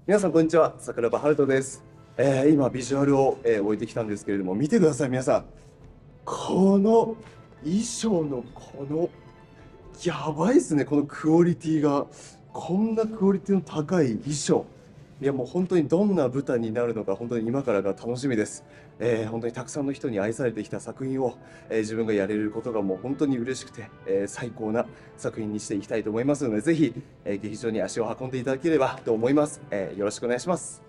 皆さんこんにちは、桜庭春人です。今ビジュアルを、置いてきたんですけれども、見てください皆さん。この衣装のやばいですね、このクオリティが。こんなクオリティの高い衣装。いやもう本当にどんな舞台になるのか本当に今からが楽しみです。本当にたくさんの人に愛されてきた作品を、自分がやれることがもう本当に嬉しくて、最高な作品にしていきたいと思いますので、ぜひ、劇場に足を運んでいただければと思います。よろしくお願いします。